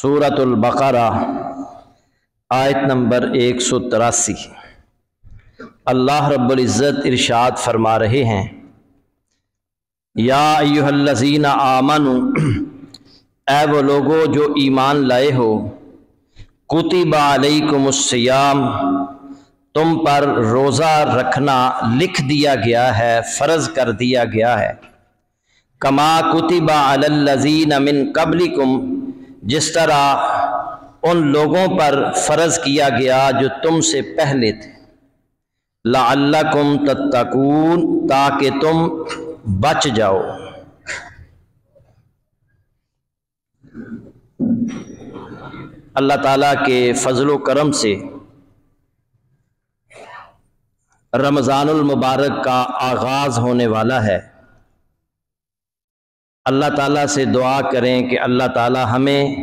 سورۃ البقرہ آیت نمبر 183۔ اللہ رب العزت ارشاد فرما رہے ہیں، یا ایھا الذین آمنوا، اے وہ لوگو جو ایمان لائے ہو، کتب علیکم الصیام، تم پر روزہ رکھنا لکھ دیا گیا ہے، فرض کر دیا گیا ہے، کما کتب علی الذین من قبلکم، جس طرح ان لوگوں پر فرض کیا گیا جو تم سے پہلے تھے، لعلکم تتقون، تاکہ تم بچ جاؤ۔ اللہ تعالیٰ کے فضل و کرم سے رمضان المبارک کا آغاز ہونے والا ہے۔ اللہ تعالیٰ سے دعا کریں کہ اللہ تعالیٰ ہمیں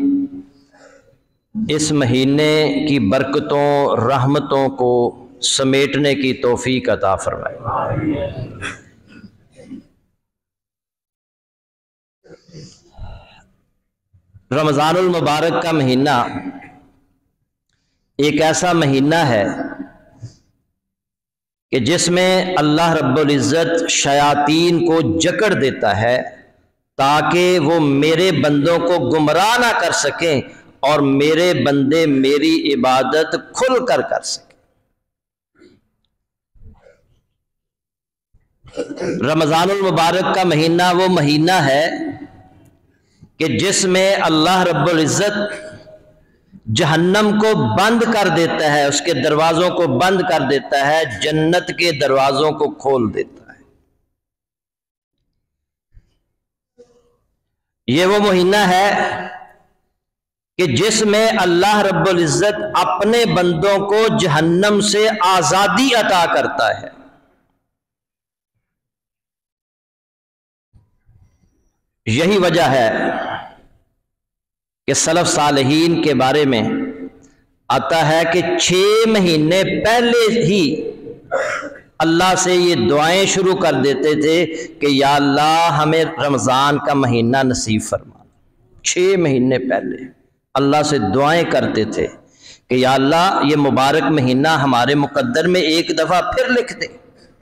اس مہینے کی برکتوں رحمتوں کو سمیٹنے کی توفیق عطا فرمائے۔ رمضان المبارک کا مہینہ ایک ایسا مہینہ ہے کہ جس میں اللہ رب العزت شیاطین کو جکڑ دیتا ہے تاکہ وہ میرے بندوں کو گمراہ نہ کر سکیں اور میرے بندے میری عبادت کھل کر کر سکیں۔ رمضان المبارک کا مہینہ وہ مہینہ ہے کہ جس میں اللہ رب العزت جہنم کو بند کر دیتا ہے، اس کے دروازوں کو بند کر دیتا ہے، جنت کے دروازوں کو کھول دیتا ہے۔ یہ وہ مہینہ ہے کہ جس میں اللہ رب العزت اپنے بندوں کو جہنم سے آزادی عطا کرتا ہے۔ یہی وجہ ہے کہ سلف صالحین کے بارے میں آتا ہے کہ 6 مہینے پہلے ہی اللہ سے یہ دعائیں شروع کر دیتے تھے کہ یا اللہ ہمیں رمضان کا مہینہ نصیب فرما۔ 6 مہینے پہلے اللہ سے دعائیں کرتے تھے کہ یا اللہ یہ مبارک مہینہ ہمارے مقدر میں ایک دفعہ پھر لکھ دے۔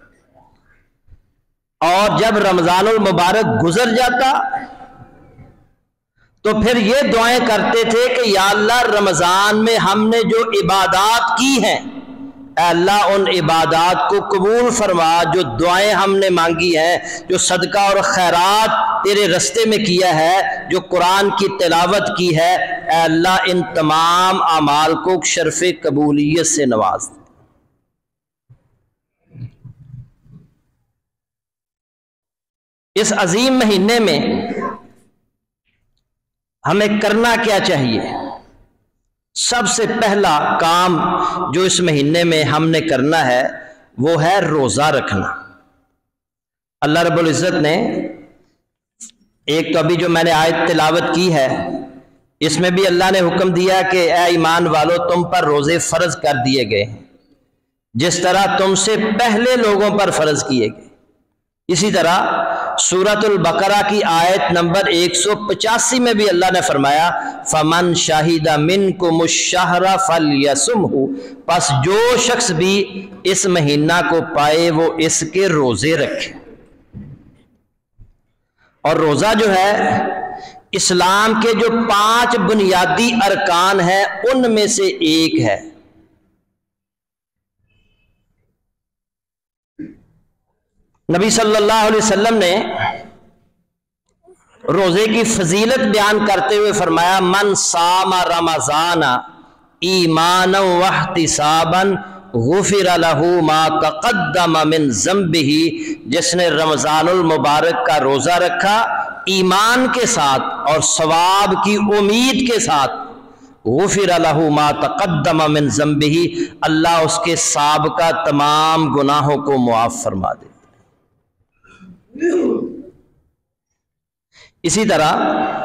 اور جب رمضان المبارک گزر جاتا تو پھر یہ دعائیں کرتے تھے کہ یا اللہ رمضان میں ہم نے جو عبادات کی ہیں، اے اللہ ان عبادات کو قبول فرما، جو دعائیں ہم نے مانگی ہیں، جو صدقہ اور خیرات تیرے رستے میں کیا ہے، جو قرآن کی تلاوت کی ہے، اے اللہ ان تمام اعمال کو شرف قبولیت سے نواز دے۔ اس عظیم مہینے میں ہمیں کرنا کیا چاہیے؟ سب سے پہلا کام جو اس مہینے میں ہم نے کرنا ہے وہ ہے روزہ رکھنا۔ اللہ رب العزت نے ایک تو ابھی جو میں نے آیت تلاوت کی ہے اس میں بھی اللہ نے حکم دیا کہ اے ایمان والو تم پر روزے فرض کر دیے گئے ہیں جس طرح تم سے پہلے لوگوں پر فرض کیے گئے۔ اسی طرح سورۃ البقرہ کی آیت نمبر 185 میں بھی اللہ نے فرمایا فَمَنْ شَهِدَ مِنْكُمُ الشَّهْرَ فَلْيَصُمْهُ، پس جو شخص بھی اس مہینہ کو پائے وہ اس کے روزے رکھے۔ اور روزہ جو ہے اسلام کے جو 5 بنیادی ارکان ہیں ان میں سے ایک ہے۔ نبی صلی اللہ علیہ وسلم نے روزے کی فضیلت بیان کرتے ہوئے فرمایا من صام رمضان ایمانا واحتسابا غفر له ما تقدم من ذنبه، جس نے رمضان المبارک کا روزہ رکھا ایمان کے ساتھ اور ثواب کی امید کے ساتھ، غفر له ما تقدم من ذنبه، اللہ اس کے سابقہ تمام گناہوں کو معاف فرما دے۔ اسی طرح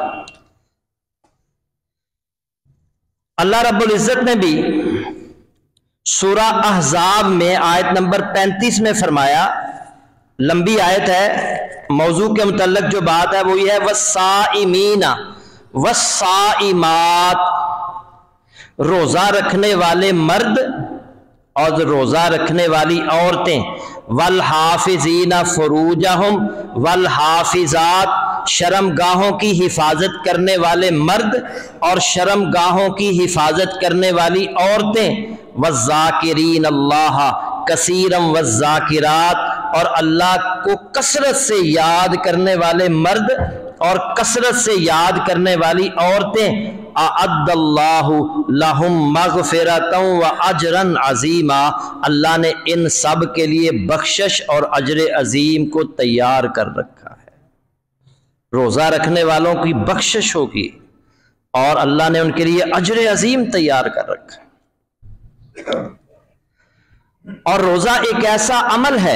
اللہ رب العزت نے بھی سورہ احزاب میں آیت نمبر 35 میں فرمایا، لمبی آیت ہے، موضوع کے متعلق جو بات ہے وہ یہ ہے وَالصَّائِمِينَ वस्साइमात, रोजा रखने वाले मर्द और रोजा रखने वाली औरतें, वल हाफिजीना फुरूजहुम वल हाफिजात, शर्मगाहों की हिफाजत करने वाले मर्द और शर्मगाहों की हिफाजत करने वाली औरतें, वज़ाकिरीन अल्लाह कसीरम वज़ाकिरात, और अल्लाह को कसरत से याद करने वाले मर्द और कसरत से याद करने वाली औरतें, अअद्दल्लाहु लहुम मग़फ़िरतन व अजरन अज़ीमा, अल्लाह ने इन सब के लिए बख्शिश और अजर अजीम को तैयार कर रखा है। रोज़ा रखने वालों की बख्शिश होगी और अल्लाह ने उनके लिए अजर अजीम तैयार कर रखा है। और रोज़ा एक ऐसा अमल है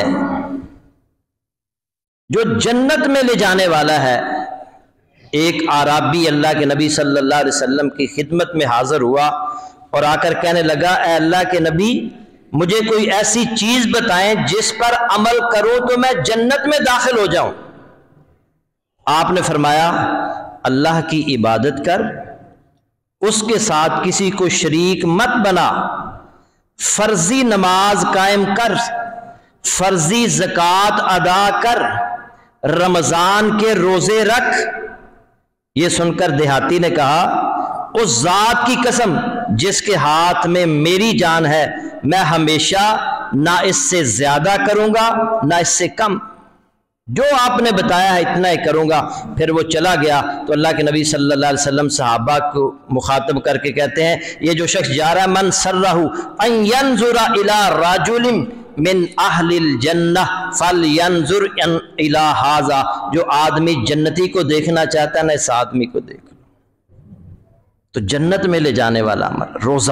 जो जन्नत में ले जाने वाला है। एक आराबी अल्लाह के नबी सल्लल्लाहु अलैहि वसल्लम की खिदमत में हाजिर हुआ और आकर कहने लगा, ऐ अल्लाह के नबी, मुझे कोई ऐसी चीज बताएं जिस पर अमल करो तो मैं जन्नत में दाखिल हो जाऊं। आपने फरमाया, अल्लाह की इबादत कर, उसके साथ किसी को शरीक मत बना, फर्जी नमाज कायम कर, फर्जी ज़कात अदा कर, रमजान के रोजे रख। ये सुनकर देहाती ने कहा, उस जात की कसम जिसके हाथ में मेरी जान है, मैं हमेशा ना इससे ज्यादा करूंगा ना इससे कम, जो आपने बताया है इतना ही करूंगा। फिर वो चला गया तो अल्लाह के नबी सल्लल्लाहु अलैहि वसल्लम सहाबा को मुखातब करके कहते हैं, ये जो शख्स जा रहा है, मन सर्रहु अन यंजुरा इला राजुलिन मिन अहलिल जन्नह फलयंजुर इला हाजा, जो आदमी जन्नती को देखना चाहता है ना इस आदमी को देख लो। तो जन्नत में ले जाने वाला अमल रोजा।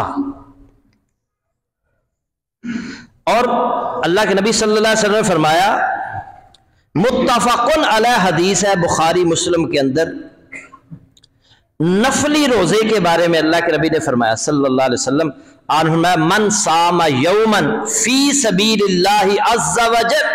और अल्लाह के नबी सल्लल्लाहु अलैहि वसल्लम ने फरमाया, मुत्तफ़क़ुन अलैह हदीस है बुखारी मुस्लिम के अंदर, नफली रोजे के बारे में अल्लाह के नबी ने फरमाया सल्लल्लाहु अलैहि वसल्लम, मन सामा यौमन फी सबीलिल्लाहि अज़्ज़ा वजल,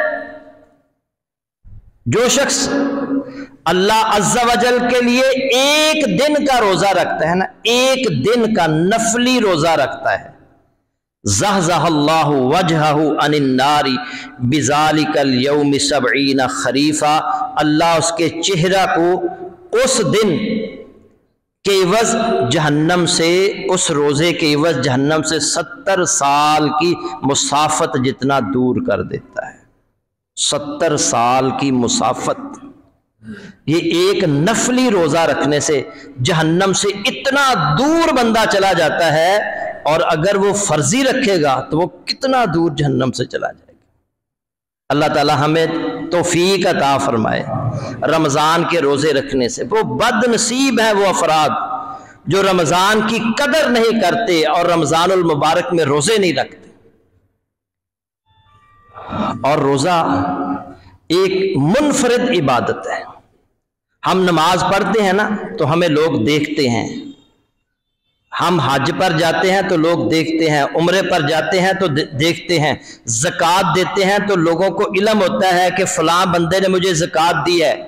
जो शख्स अल्लाह अज़्ज़ा वजल के लिए एक दिन का रोजा रखता है ना, एक दिन का नफली रोजा रखता है, ज़हज़हल्लाहु वजहहु अनिन नारी बिज़ालिकल यौमि सबईना खरीफा, अल्लाह उसके चेहरा को उस दिन के इवज़ जहन्नम से, उस रोजे के इवज़ जहन्नम से 70 साल की मुसाफत जितना दूर कर देता है। 70 साल की मुसाफत, ये एक नफली रोजा रखने से जहन्नम से इतना दूर बंदा चला जाता है, और अगर वो फर्जी रखेगा तो वो कितना दूर जहन्नम से चला जाएगा। अल्लाह ताला हमें तौफीक अता फरमाए रमज़ान के रोज़े रखने से। वो बदनसीब है वो अफराद जो रमज़ान की कदर नहीं करते और रमज़ानुल मुबारक में रोज़े नहीं रखते। और रोज़ा एक मुनफरिद इबादत है। हम नमाज पढ़ते हैं ना तो हमें लोग देखते हैं, हम हज पर जाते हैं तो लोग देखते हैं, उम्रे पर जाते हैं तो देखते हैं, ज़कात देते हैं तो लोगों को इल्म होता है कि फलां बंदे ने मुझे ज़कात दी है।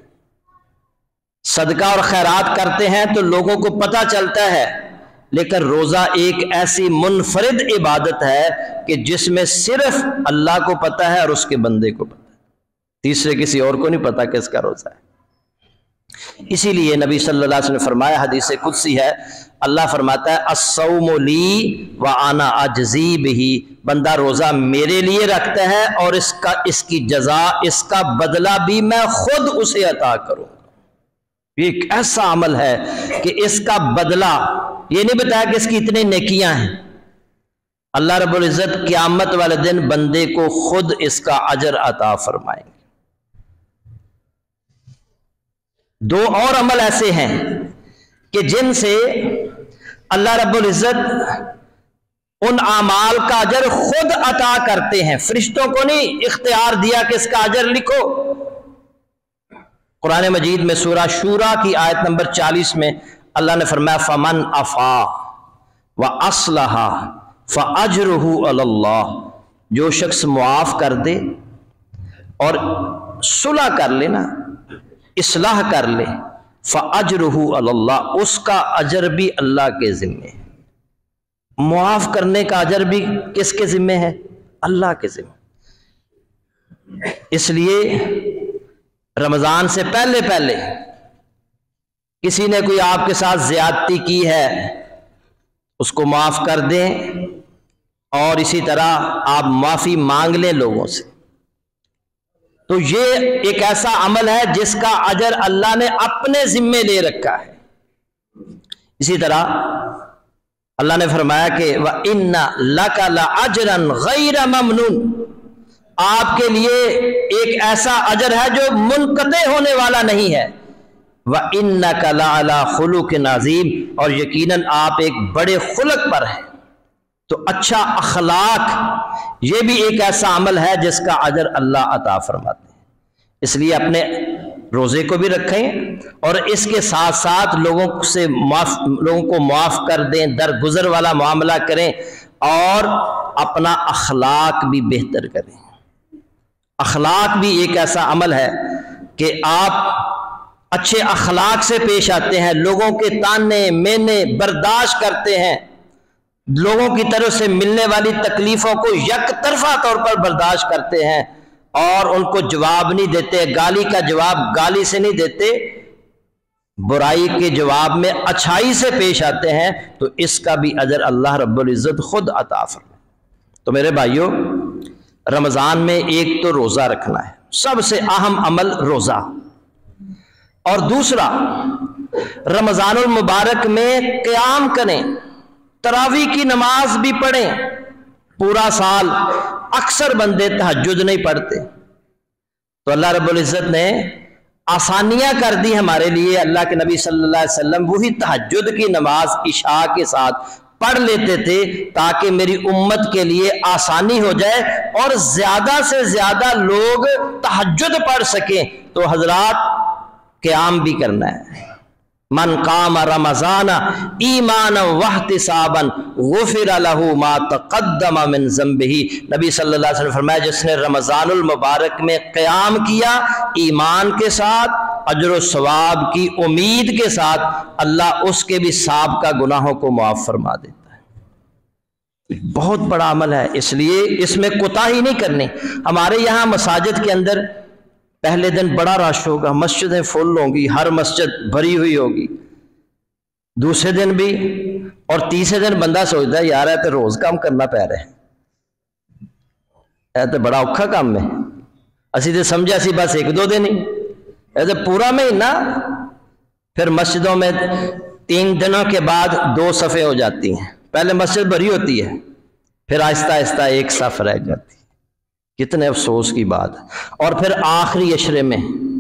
सदका और खैरात करते हैं तो लोगों को पता चलता है। लेकिन रोज़ा एक ऐसी मुनफरिद इबादत है कि जिसमें सिर्फ अल्लाह को पता है और उसके बंदे को पता है, तीसरे किसी और को नहीं पता कि इसका रोज़ा है। इसीलिए नबी सल्लल्लाहु अलैहि वसल्लम ने फरमाया, हदीस कुदसी है, अल्लाह फरमाता है, अस्सौमु ली व आना अजज़ी बिही, बंदा रोज़ा मेरे लिए रखता है और इसकी जज़ा, इसका बदला भी मैं खुद उसे अता करूँगा। ये एक ऐसा अमल है कि इसका बदला, ये नहीं बताया कि इसकी इतनी नेकियां हैं, अल्लाह रब्बुल इज़्ज़त क़यामत वाले दिन बंदे को खुद इसका अजर अता फरमाएंगे। दो और अमल ऐसे हैं कि जिनसे अल्लाह रब्बुल इज़्ज़त उन आमाल का अजर खुद अता करते हैं, फरिश्तों को नहीं इख्तियार दिया कि इसका अजर लिखो। कुरान मजीद में सूरा शूरा की आयत नंबर 40 में अल्लाह ने फरमाया, फमन अफा व अस्लहा फअजरुहु अलल्लाह, जो शख्स मुआफ कर दे और सुलह कर ले ना, इस्लाह कर ले, فَأَجْرُهُ عَلَى اللَّهِ، اس کا اجر بھی اللہ کے ذمے ہے۔ معاف کرنے کا اجر بھی کس کے ذمے ہے؟ اللہ کے ذمے۔ اس لیے رمضان سے پہلے پہلے کسی نے کوئی آپ کے ساتھ زیادتی کی ہے اس کو معاف کر دیں، اور اسی طرح آپ معافی مانگ لیں لوگوں سے۔ تو یہ ایک ایسا عمل ہے جس کا اجر اللہ نے اپنے ذمے لے رکھا ہے۔ اسی طرح اللہ نے فرمایا کہ وَإِنَّ لَكَ لَأَجْرًا غَيْرَ مَمْنُونٍ، آپ کے لیے ایک ایسا اجر ہے جو منقطع ہونے والا نہیں ہے۔ وَإِنَّكَ لَعَلَىٰ خُلُقٍ عَظِيمٍ، اور یقیناً آپ ایک بڑے خلق پر ہیں۔ تو اچھا اخلاق یہ بھی ایک ایسا عمل ہے جس کا اجر اللہ عطا فرماتے ہیں۔ اس لیے اپنے روزے کو بھی رکھیں اور اس کے ساتھ ساتھ لوگوں کو معاف کر دیں، درگزر والا معاملہ کریں، اور اپنا اخلاق بھی بہتر کریں۔ اخلاق بھی ایک ایسا عمل ہے کہ آپ اچھے اخلاق سے پیش آتے ہیں، لوگوں کے تانے مینے برداشت کرتے ہیں، لوگوں کی طرف سے ملنے والی تکلیفوں کو یک طرفہ طور پر برداشت کرتے ہیں، اور ان کو جواب نہیں دیتے، گالی کا جواب گالی سے نہیں دیتے، برائی کے جواب میں اچھائی سے پیش آتے ہیں، تو اس کا بھی اجر اللہ رب العزت خود عطا فرمائے۔ تو میرے بھائیوں، رمضان میں ایک تو روزہ رکھنا ہے، سب سے اہم عمل روزہ، اور دوسرا رمضان المبارک میں قیام کریں، تراویح کی نماز بھی پڑھیں۔ پورا سال اکثر بندے تہجد نہیں پڑھتے، تو اللہ رب العزت نے آسانیاں کر دی ہمارے لیے۔ اللہ کے نبی صلی اللہ علیہ وسلم وہی تہجد کی نماز عشاء کے ساتھ پڑھ لیتے تھے تاکہ میری امت کے لیے آسانی ہو جائے اور زیادہ سے زیادہ لوگ تہجد پڑھ سکیں۔ تو حضرات، قیام بھی کرنا ہے۔ من قام رمضان ایمانا واحتسابا غفر له ما تقدم من ذنبه، نبی صلی اللہ علیہ وسلم فرمایا جس نے رمضان المبارک میں قیام کیا ایمان کے ساتھ، اجر و ثواب کی امید کے ساتھ، اللہ اس کے بھی سابقہ گناہوں کو معاف فرما دیتا ہے۔ بہت بڑا عمل ہے، اس لیے اس میں کوتاہی نہیں کرنی۔ ہمارے یہاں مساجد کے اندر پہلے دن بڑا رش ہوگا، مسجدیں فل ہوں گی، ہر مسجد بھری ہوئی ہوگی، دوسرے دن بھی، اور تیسرے دن بندہ سوچتا ہے یار تو روز کام کرنا پہ رہا ہے، تو بڑا اوکھا کام ہے، اسی تو سمجھا سی بس ایک دو دن ہی، تو پورا مہینہ۔ پھر مسجدوں میں 3 دنوں کے بعد 2 صفیں ہو جاتی ہیں، پہلے مسجد بھری ہوتی ہے، پھر آہستہ آہستہ ایک صف رہ جاتی ہے۔ کتنے افسوس کی بات ہے۔ اور پھر آخری عشرے میں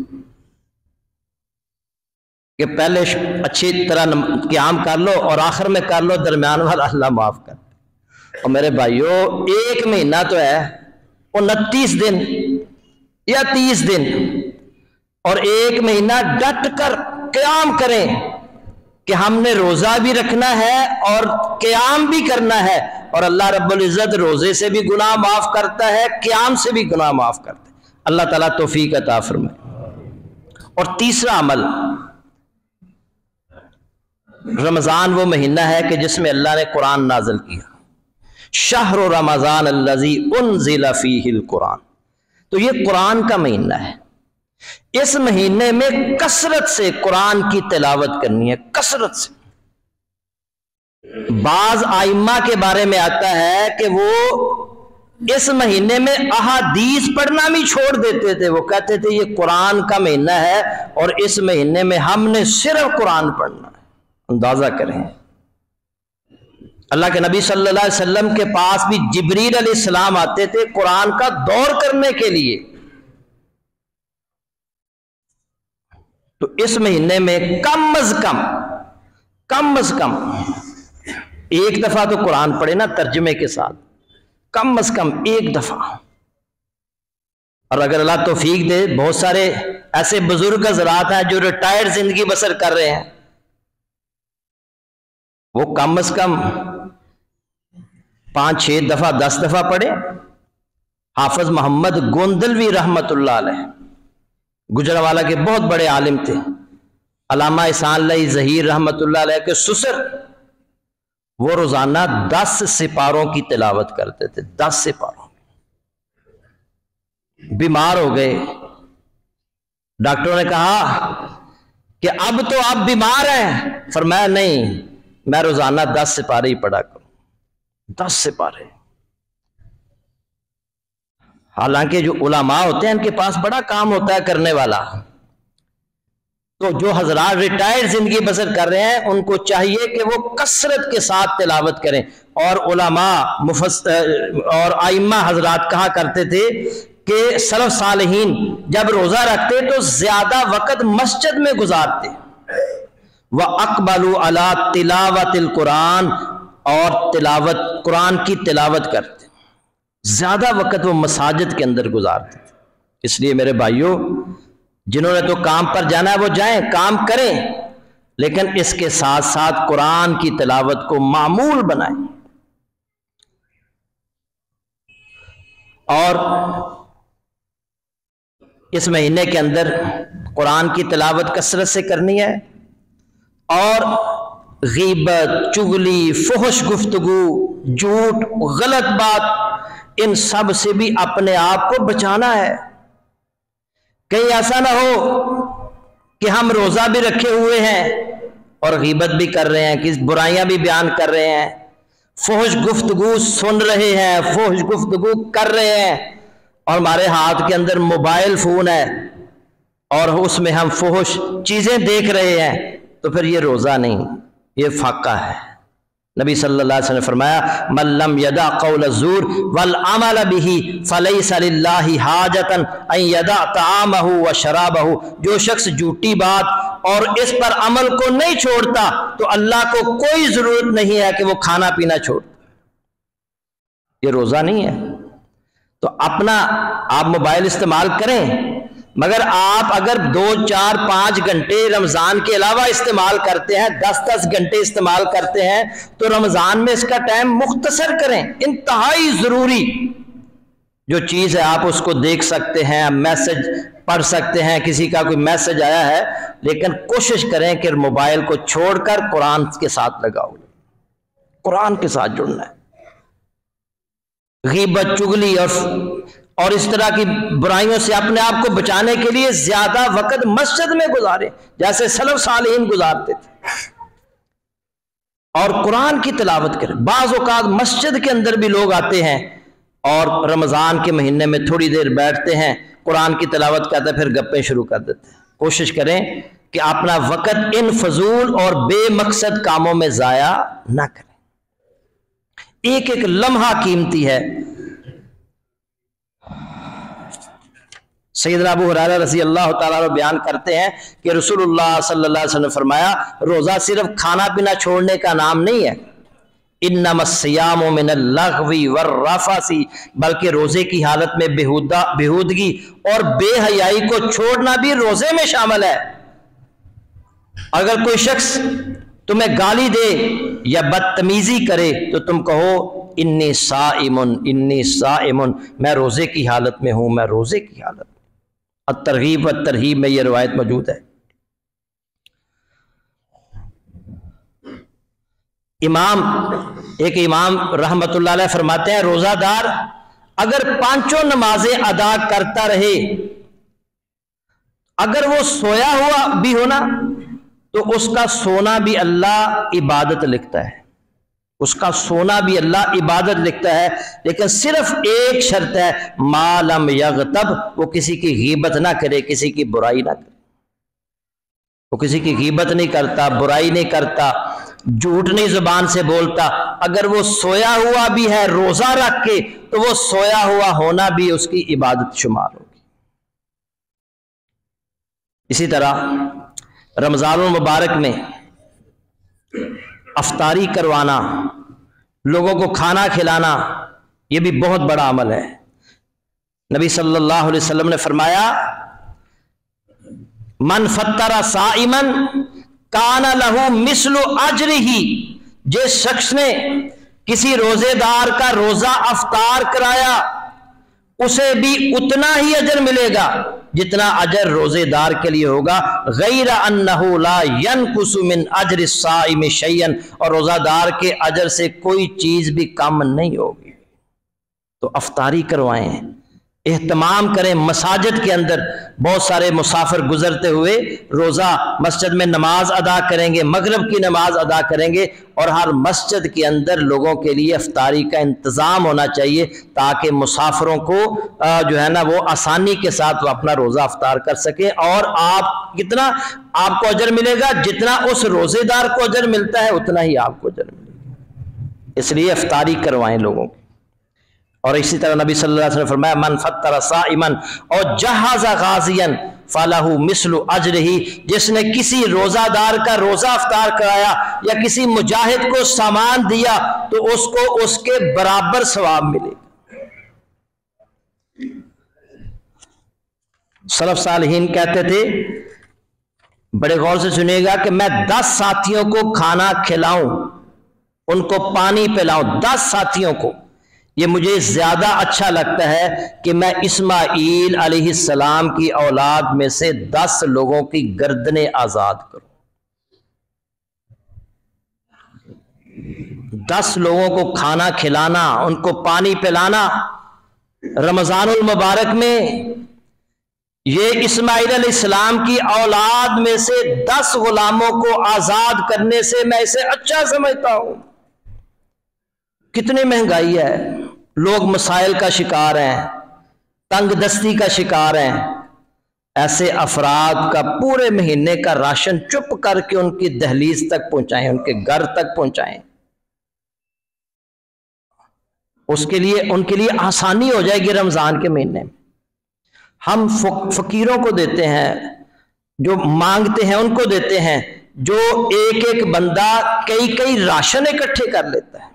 کہ پہلے اچھی طرح قیام کر لو اور آخر میں کر لو، درمیان والا اللہ معاف کر۔ اور میرے بھائیوں، ایک مہینہ تو ہے 29 دن یا 30 دن، اور ایک مہینہ ڈٹ کر قیام کریں کہ ہم نے روزہ بھی رکھنا ہے اور قیام بھی کرنا ہے، اور اللہ رب العزت روزے سے بھی گناہ معاف کرتا ہے، قیام سے بھی گناہ معاف کرتا ہے۔ اللہ تعالیٰ توفیق عطا فرمائے۔ اور تیسرا عمل، رمضان وہ مہینہ ہے کہ جس میں اللہ نے قرآن نازل کیا، شہر رمضان الذی انزل فیہ القرآن، تو یہ قرآن کا مہینہ ہے۔ اس مہینے میں کثرت سے قرآن کی تلاوت کرنی ہے، کثرت سے۔ بعض ائمہ کے بارے میں آتا ہے کہ وہ اس مہینے میں احادیث پڑھنا بھی چھوڑ دیتے تھے، وہ کہتے تھے یہ قرآن کا مہینہ ہے اور اس مہینے میں ہم نے صرف قرآن پڑھنا ہے۔ اندازہ کریں، اللہ کے نبی صلی اللہ علیہ وسلم کے پاس بھی جبریل علیہ السلام آتے تھے قرآن کا دور کرنے کے لیے۔ تو اس مہینے میں کم از کم ایک دفعہ تو قرآن پڑھے نا ترجمے کے ساتھ، کم از کم ایک دفعہ۔ اور اگر اللہ توفیق دے، بہت سارے ایسے بزرگ حضرات ہیں جو ریٹائرڈ زندگی بسر کر رہے ہیں، وہ کم از کم 5-6 دفعہ 10 دفعہ پڑھے۔ حافظ محمد گوندلوی رحمت اللہ علیہ، گجرانوالہ کے بہت بڑے عالم تھے، علامہ احسان اللہ ظہیر رحمۃ اللہ علیہ کے سسر، وہ روزانہ 10 سپاروں کی تلاوت کرتے تھے، 10 سپاروں۔ بیمار ہو گئے، ڈاکٹروں نے کہا کہ اب تو آپ بیمار ہیں، فرمایا نہیں، میں روزانہ 10 سپارے ہی پڑھا کروں، 10 سپارے۔ حالانکہ جو علماء ہوتے ہیں ان کے پاس بڑا کام ہوتا ہے کرنے والا، تو جو حضرات ریٹائرڈ زندگی بسر کر رہے ہیں ان کو چاہیے کہ وہ کثرت کے ساتھ تلاوت کریں۔ اور علماء اور ائمہ حضرات کہا کرتے تھے کہ سلف صالحین جب روزہ رکھتے تو زیادہ وقت مسجد میں گزارتے، وَأَقْبَلُوا عَلَىٰ تِلَاوَةِ الْقُرْآنِ، اور تلاوت قرآن کی تلاوت کرتے، زیادہ وقت وہ مساجد کے اندر گزارتے تھے۔ اس لیے میرے بھائیوں، جنہوں نے تو کام پر جانا ہے وہ جائیں، کام کریں، لیکن اس کے ساتھ ساتھ قرآن کی تلاوت کو معمول بنائیں۔ اور اس مہینے کے اندر قرآن کی تلاوت کثرت سے کرنی ہے، اور غیبت، چغلی، فحش گفتگو، جھوٹ، غلط بات، ان سب سے بھی اپنے آپ کو بچانا ہے۔ کہیں ایسا نہ ہو کہ ہم روزہ بھی رکھے ہوئے ہیں اور غیبت بھی کر رہے ہیں، کس برائیاں بھی بیان کر رہے ہیں، فحش گفتگو سن رہے ہیں، فحش گفتگو کر رہے ہیں، اور ہمارے ہاتھ کے اندر موبائل فون ہے اور اس میں ہم فحش چیزیں دیکھ رہے ہیں، تو پھر یہ روزہ نہیں، یہ فاقہ ہے۔ نبی صلی اللہ علیہ وسلم نے فرمایا من لم یدع قول الزور والعمل به فلیس للہ حاجۃ ان یدع طعامہ وشرابہ، جو شخص جھوٹی بات اور اس پر عمل کو نہیں چھوڑتا تو اللہ کو کوئی ضرورت نہیں ہے کہ وہ کھانا پینا چھوڑ، یہ روزہ نہیں ہے۔ تو اپنا آپ موبائل استعمال کریں، مگر آپ اگر 2، 4، 5 گھنٹے رمضان کے علاوہ استعمال کرتے ہیں، 10 گھنٹے استعمال کرتے ہیں، تو رمضان میں اس کا ٹائم مختصر کریں۔ انتہائی ضروری جو چیز ہے آپ اس کو دیکھ سکتے ہیں، میسج پڑھ سکتے ہیں، کسی کا کوئی میسج آیا ہے، لیکن کوشش کریں کہ موبائل کو چھوڑ کر قرآن کے ساتھ لگاؤ، قرآن کے ساتھ جڑنا ہے۔ غیبت، چغلی اور اس طرح کی برائیوں سے اپنے آپ کو بچانے کے لیے زیادہ وقت مسجد میں گزارے، جیسے سلف صالحین گزارتے تھے، اور قرآن کی تلاوت کریں۔ بعض اوقات مسجد کے اندر بھی لوگ آتے ہیں اور رمضان کے مہینے میں تھوڑی دیر بیٹھتے ہیں، قرآن کی تلاوت کرتے ہیں، پھر گپیں شروع کر دیتے ہیں۔ کوشش کریں کہ اپنا وقت ان فضول اور بے مقصد کاموں میں ضائع نہ کریں۔ ایک ایک لمحہ قیمتی ہے۔ سیدنا ابو ہریرہ رضی اللہ تعالیٰ عنہ بیان کرتے ہیں کہ رسول اللہ صلی اللہ علیہ وسلم نے فرمایا روزہ صرف کھانا پینا چھوڑنے کا نام نہیں ہے، انما الصیام من اللغو والرفث، بلکہ روزے کی حالت میں بےہودگی اور بے حیائی کو چھوڑنا بھی روزے میں شامل ہے۔ اگر کوئی شخص تمہیں گالی دے یا بدتمیزی کرے تو تم کہو انی صائم، انی صائم، میں روزے کی حالت میں ہوں، میں روزے کی حالت۔ الترغیب والترہیب میں یہ روایت موجود ہے۔ ایک امام رحمت اللہ علیہ فرماتے ہیں روزہ دار اگر 5 نمازیں ادا کرتا رہے، اگر وہ سویا ہوا بھی ہونا تو اس کا سونا بھی اللہ عبادت لکھتا ہے، اس کا سونا بھی اللہ عبادت لکھتا ہے، لیکن صرف ایک شرط ہے ما لم یغتب، وہ کسی کی غیبت نہ کرے، کسی کی برائی نہ کرے، وہ کسی کی غیبت نہیں کرتا، برائی نہیں کرتا، جھوٹ نہیں زبان سے بولتا۔ اگر وہ سویا ہوا بھی ہے روزہ رکھ کے تو وہ سویا ہوا ہونا بھی اس کی عبادت شمار ہوگی۔ اسی طرح رمضان المبارک میں افطاری کروانا، لوگوں کو کھانا کھلانا، یہ بھی بہت بڑا عمل ہے۔ نبی صلی اللہ علیہ وسلم نے فرمایا من فطر صائما کان لہ مثل اجرہ، جس شخص نے کسی روزے دار کا روزہ افطار کرایا उसे भी उतना ही अजर मिलेगा जितना अजर रोजेदार के लिए होगा। गैर अन्नहु ला यनकुसु मिन अजरि साइम शैयन, और रोजादार के अजर से कोई चीज भी कम नहीं होगी। तो अफ्तारी करवाएं, एहतमाम करें। मसाजिद के अंदर बहुत सारे मुसाफिर गुजरते हुए रोज़ा मस्जिद में नमाज अदा करेंगे, मगरिब की नमाज अदा करेंगे, और हर मस्जिद के अंदर लोगों के लिए अफ्तारी का इंतज़ाम होना चाहिए ताकि मुसाफिरों को जो है ना वो आसानी के साथ वो अपना रोज़ा अफ्तार कर सके। और आप कितना आपको अजर मिलेगा, जितना उस रोज़ेदार को अजर मिलता है उतना ही आपको अजर मिलेगा। इसलिए अफ्तारी करवाएं लोगों की। और इसी तरह नबी सल्लल्लाहु अलैहि वसल्लम ने फरमाया, मन फत्तर साइमन और जहाज़ा गाज़ियन फलाहु मिस्लु अजरिही, जिसने किसी रोजादार का रोजा अफ्तार कराया या किसी मुजाहिद को सामान दिया तो उसको उसके बराबर सवाब मिलेगा। सलफ सालिहीन कहते थे, बड़े गौर से सुनिएगा, कि मैं 10 साथियों को खाना खिलाऊं, उनको पानी पिलाऊं, 10 साथियों को, ये मुझे ज्यादा अच्छा लगता है कि मैं इस्माईल अलैहिस्सलाम की औलाद में से 10 लोगों की गर्दनें आजाद करूं। 10 लोगों को खाना खिलाना, उनको पानी पिलाना रमजानुल मुबारक में, ये इस्माईल अलैहिस्सलाम की औलाद में से 10 गुलामों को आजाद करने से मैं इसे अच्छा समझता हूं। कितनी महंगाई है, लोग मसाइल का शिकार हैं, तंग दस्ती का शिकार हैं। ऐसे अफराद का पूरे महीने का राशन चुप करके उनकी दहलीज तक पहुंचाएं, उनके घर तक पहुंचाएं। उसके लिए उनके लिए आसानी हो जाएगी। रमजान के महीने में हम फकीरों को देते हैं, जो मांगते हैं उनको देते हैं, जो एक एक बंदा कई कई राशन इकट्ठे कर लेता है।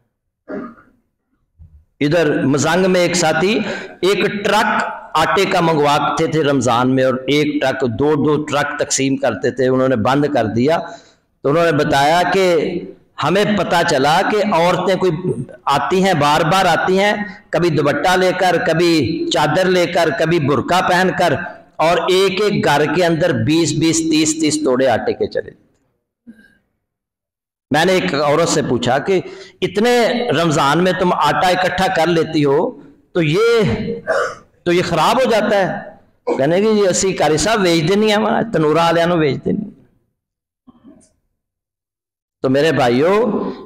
इधर मजांग में एक साथी एक ट्रक आटे का मंगवाते थे रमजान में, और एक ट्रक 2-2 ट्रक तकसीम करते थे, उन्होंने बंद कर दिया। तो उन्होंने बताया कि हमें पता चला कि औरतें कोई आती हैं, बार बार आती हैं, कभी दुपट्टा लेकर, कभी चादर लेकर, कभी बुर्का पहनकर, और एक एक घर के अंदर 20-20, 30-30 तोड़े आटे के चले। मैंने एक औरत से पूछा कि इतने रमजान में तुम आटा इकट्ठा कर लेती हो तो ये खराब हो जाता है। कहने की जी असी कारी साहब वेच देनी है, हमारा तनूरा वालियां नूं वेच देनी। तो मेरे भाइयों,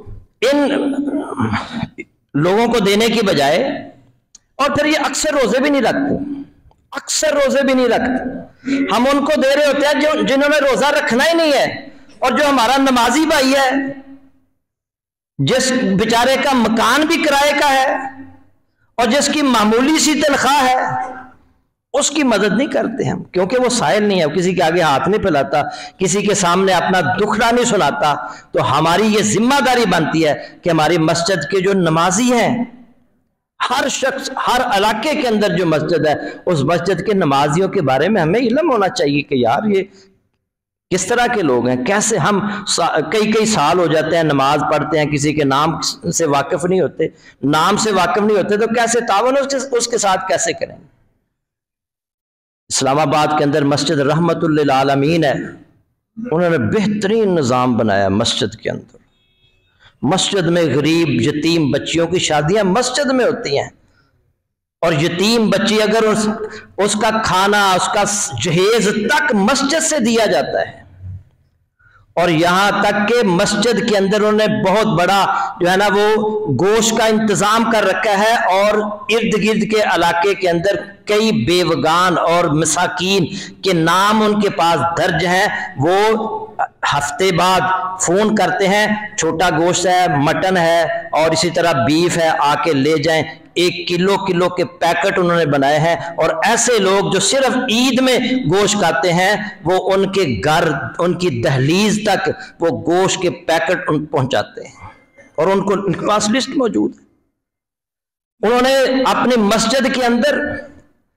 इन लोगों को देने की बजाय, और फिर ये अक्सर रोजे भी नहीं रखते, अक्सर रोजे भी नहीं रखते, हम उनको दे रहे होते हैं जिन्होंने रोजा रखना ही नहीं है। और जो हमारा नमाजी भाई है, जिस बेचारे का मकान भी किराए का है और जिसकी मामूली सी तनख्वाह है, उसकी मदद नहीं करते हम, क्योंकि वो साइल नहीं है, किसी के आगे हाथ नहीं फैलाता, किसी के सामने अपना दुखड़ा नहीं सुनाता। तो हमारी ये जिम्मेदारी बनती है कि हमारी मस्जिद के जो नमाजी हैं, हर शख्स, हर इलाके के अंदर जो मस्जिद है, उस मस्जिद के नमाजियों के बारे में हमें इल्म होना चाहिए कि यार ये किस तरह के लोग हैं। कैसे हम कई कई साल हो जाते हैं नमाज पढ़ते हैं, किसी के नाम से वाकिफ नहीं होते, नाम से वाकिफ नहीं होते, तो कैसे तावन उसके साथ कैसे करें। इस्लामाबाद के अंदर मस्जिद रहमतुल लिल आलमीन है, उन्होंने बेहतरीन निज़ाम बनाया मस्जिद के अंदर। मस्जिद में गरीब यतीम बच्चियों की शादियां मस्जिद में होती हैं, और यतीम बच्ची अगर उसका खाना, उसका जहेज तक मस्जिद से दिया जाता है। और यहां तक कि मस्जिद के अंदर उन्होंने बहुत बड़ा जो है ना वो गोश्त का इंतजाम कर रखा है, और इर्द गिर्द के इलाके के अंदर कई बेवगान और मसाकीन के नाम उनके पास दर्ज हैं। वो हफ्ते बाद फोन करते हैं, छोटा गोश्त है, मटन है और इसी तरह बीफ है, आके ले जाएं। 1 किलो के पैकेट उन्होंने बनाए हैं, और ऐसे लोग जो सिर्फ ईद में गोश्त खाते हैं, वो उनके घर, उनकी दहलीज तक वो गोश्त के पैकेट पहुंचाते हैं, और उनके पास लिस्ट मौजूद है। उन्होंने अपनी मस्जिद के अंदर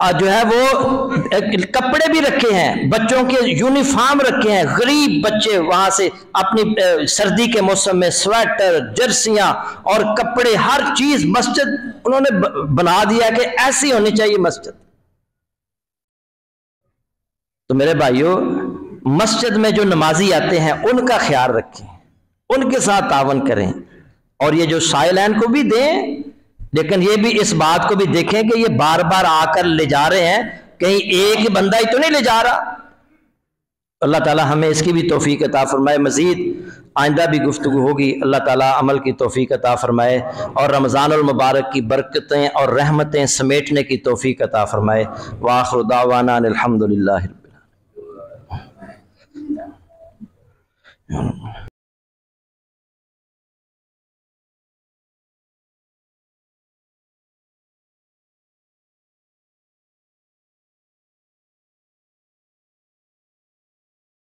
جو ہے وہ کپڑے بھی رکھے ہیں، بچوں کے یونیفارم رکھے ہیں، غریب بچے وہاں سے اپنی سردی کے موسم میں سویٹر، جرسیاں اور کپڑے، ہر چیز مسجد انہوں نے بنا دیا کہ ایسی ہونی چاہیے مسجد۔ تو میرے بھائیوں، مسجد میں جو نمازی آتے ہیں ان کا خیال رکھیں، ان کے ساتھ تعاون کریں، اور یہ جو سائلین کو بھی دیں، لیکن یہ بھی اس بات کو بھی دیکھیں کہ یہ بار بار آ کر لے جا رہے ہیں، کہیں ایک بندہ ہی تو نہیں لے جا رہا۔ اللہ تعالی ہمیں اس کی بھی توفیق عطا فرمائے۔ مزید آئندہ بھی گفتگو ہوگی، اللہ تعالی عمل کی توفیق عطا فرمائے اور رمضان المبارک کی برکتیں اور رحمتیں سمیٹنے کی توفیق عطا فرمائے۔ وآخر دعوانا الحمدللہ رب العالمین۔